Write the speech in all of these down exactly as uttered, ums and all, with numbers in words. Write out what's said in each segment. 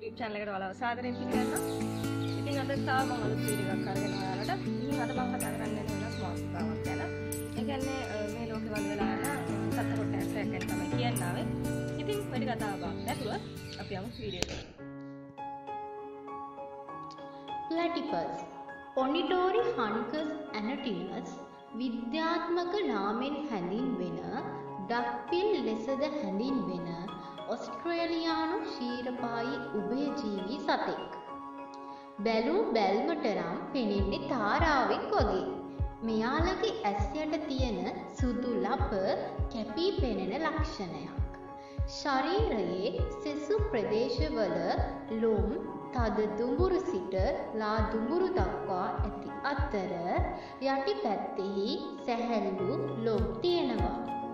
YouTube channel එකට ඔයාලව සාදරයෙන් පිළිගන්නවා. ඉතින් අද තාම මම අලුත් වීඩියෝ එකක් අරගෙන ඔයාලට ඉතින් අද මම කතා කරන්න යන්නේ වෙනස් මාතෘකාවක් ගැන. ඒ කියන්නේ මේ ලෝකේ වල වෙලා යන සත්‍ය කොටසක් ගැන තමයි කියන්න ආවේ. ඉතින් වැඩි කතාවක් නැතුව අපි යමු වීඩියෝ එකට. Platypus Ornithori Hunkus Anatinus විද්‍යාත්මක නාමෙන් හැඳින්වෙන ඩක්පිල් ලෙසද හැඳින්වෙන ඔස්ට්‍රේලියානු ක්ෂීරපායි උභයජීවී සතෙක්. බැලූ බැල්මට නම් පෙනෙන්නේ තාරාවෙක් වගේ. මෙයාලගේ ඇස් යට තියෙන සුදු ලප කැපී පෙනෙන ලක්ෂණයක්. ශරීරයේ සෙසු ප්‍රදේශවල ලොම් තද දුඹුරු සිට ලා දුඹුරු දක්වා ඇති අතර යටි පැත්තෙහි සැහැල්ලු ලොම් තියෙනවා.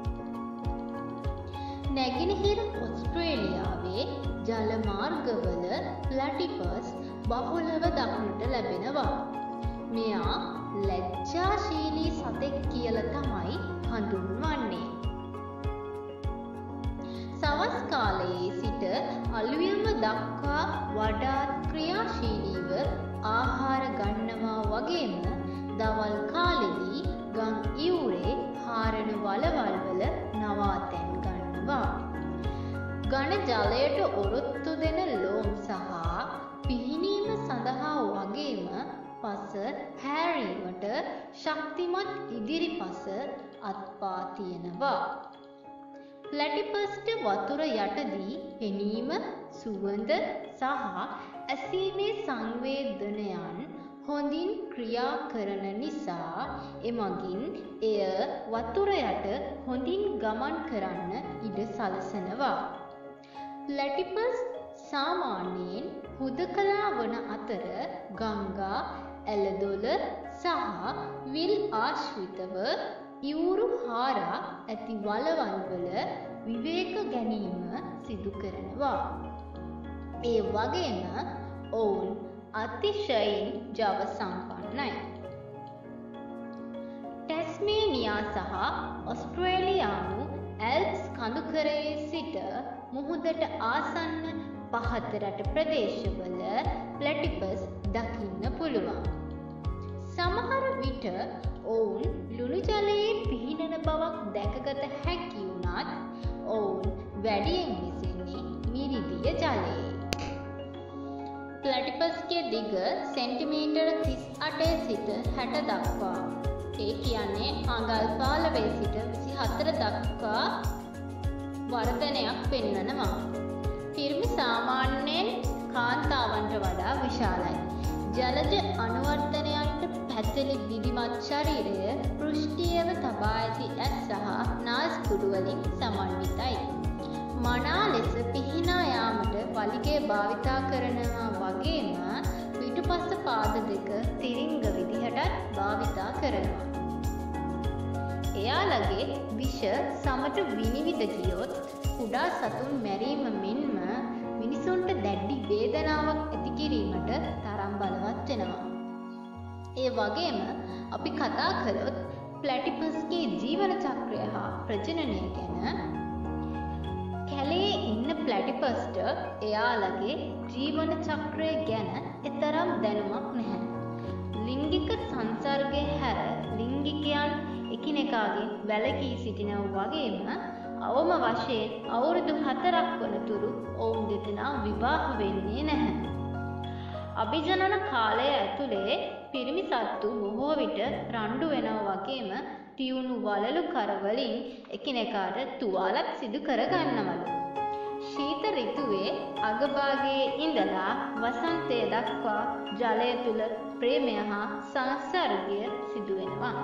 නැගෙනහිර ඔස්ට්‍රේලියාවේ ජල මාර්ගවල ප්ලැටිපස් බහුලව දක්නට ලැබෙනවා. මෙයා ලැජ්ජාශීලී සතෙක් කියලා තමයි හඳුන්වන්නේ. සවස් කාලයේ සිට අලුයම දක්වා වඩාත් ක්‍රියාශීලීව ආහාර ගන්නවා වගේම දවල් කාලෙදී ගම් ඉවුරේ හාරන වලවල් වල නවාතැන් ගන්නවා. ඝන ජලයට ඔරොත්තු දෙන ලෝම් සහ පිහිනීම සඳහා වගේම පස හැරීමට ශක්තිමත් ඉදිරිපස අත්පා තියෙනවා. ප්ලැටිපස්ට වතුර යටදී පෙනීම, සුවඳ සහ ඇසීමේ සංවේදනයන් හොඳින් ක්‍රියා කරන නිසා එමගින් එය වතුර යට හොඳින් ගමන් කරන්න ඉඩ සලසනවා. ප්ලැටිපස් සාමාන්‍යයෙන් හුදකලා වන අතර ගංගා, ඇලදොල සහ විල් ආශ්‍රිතව ඉවුරු හාරා ඇති වලවල් වල විවේක ගැනීම සිදු කරනවා. ඒ වගේම ඔවුන් අතිශයින් ජව සම්පන්නයි. ටැස්මේනියා සහ ඔස්ට්‍රේලියානු ඇල්ප්ස් කඳුකරයේ සිට මුහුදට ආසන්න පහත රට ප්‍රදේශවල ප්ලැටිපස් දකින්න පුළුවන්. සමහර විට ඔවුන් ලුණු ජලයේ පිහිනන බවක් දැකගත හැකි වුණත් ඔවුන් වැඩියෙන් විසින්නේ මිරිදිය ජලයේ. ප්ලැටිපස්ගේ දිග සෙන්ටිමීටර තිස් අටේ සිට හැට දක්වා. ඒ කියන්නේ අඟල් පහළොවේ සිට විසි හතර දක්වා වර්ධනයක් පෙන්වනවා. පිරිමි සාමාන්‍යයෙන් කාන්තාවන්ට වඩා විශාලයි. ජලජ අනුවර්තනයන්ට පැතලි විධිමත් ශරීරය පෘෂ්ඨියව තබා ඇති ඇස් සහ නාස්පුඩු වලින් සමන්විතයි. මනා ලෙස පිහිනා යාමට වලිගය භාවිතා කරනවා වගේම පිටුපස පාද දෙක තිරිංග විදිහටත් භාවිතා කරනවා. එයාලගේ විෂ සමට විනිවිද ගියොත් කුඩා සතුන් මැරීම මෙන්ම මිනිසුන්ට දැඩි වේදනාවක් ඇති කිරීමට තරම් බලවත් වෙනවා. ඒ වගේම අපි කතා කරොත් ප්ලැටිපස්ගේ ජීවන චක්‍රය හා ප්‍රජනනය ගැන. කැලේ ඉන්න ප්ලැටිපස්ට එයාලගේ ජීවන චක්‍රය ගැන එතරම් දැනුමක් නැහැ. ලිංගික සංසර්ගය හැර ලිංගිකයන් එකිනෙකාගෙන් වැළකී සිටිනවා වගේම අවම වශයෙන් අවුරුදු හතරක් වනතුරු ඔවුන් දෙදෙනා විවාහ වෙන්නේ නැහැ. අභිජනන කාලය ඇතුලේ පිරිමි සත්තු බොහෝ විට රණ්ඩු වෙනවා වගේම තියුණු වලලු කරවලින් එකිනෙකාට තුවාලක් සිදු කර ගන්නවලු. ශීත ඍතුවේ අගභාගයේ ඉඳලා වසන්තය දක්වා ජලය තුල ප්‍රේමය හා සංසර්ගය සිදු වෙනවා.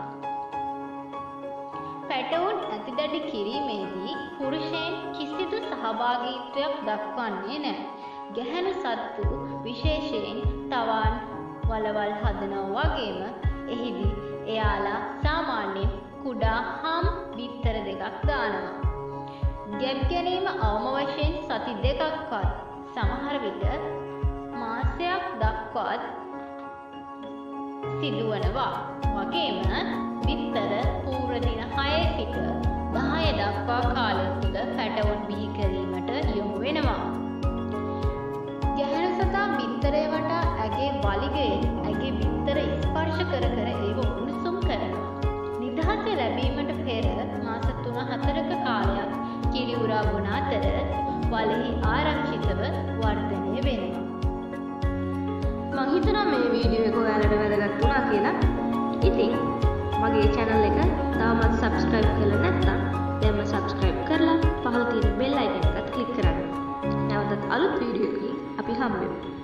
පැටවුන් ඇතිදැඩි කිරීමේදී පුරුෂයන් කිසිදු සහභාගීත්වයක් දක්වන්නේ නැහැ. ගැහැණු සත්තු විශේෂයෙන් තවන් වලවල් හදනවා වගේම එහිදී එයාලා සාමාන්‍යයෙන් කුඩා හම් බිත්තර දෙකක් දානවා. ගැබ් ගැනීම අවම වශයෙන් සති දෙකක්වත් සමහර විට මාසයක් දක්වාත් සිදුවනවා. වගේම බිත්තර පූර්ව දින හය සිට දහය දක්වා කාලය තුළ පැටවුන් බිහි කිරීමට යොමු වෙනවා. ගැහැණු වගේ ඇගේ බිත්තර ස්පර්ශ කර කර ඒව උණුසුම් කරනවා. නිදහස ලැබීමට පෙර මාස තුන හතරක කාලයක් කිරි උරා බොන අතර වලෙහි ආරක්ෂිතව වර්ධනය වෙනවා. මං හිතනවා මේ වීඩියෝ එක ඔයාලට වැදගත් වුණා කියලා. ඉතින් මගේ channel එක තාමත් subscribe කරලා නැත්නම් දැන්ම subscribe කරලා පහළ තියෙන bell icon එකත් click කරන්න. නැවතත් අලුත් වීඩියෝ එකකින් අපි හම්බෙමු.